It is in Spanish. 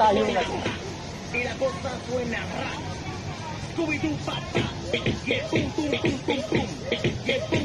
Imagínate. Y la cosa suena rap. Scooby-Doo, papá. Y el pum, pum, pum, pum, pum. Y el pum,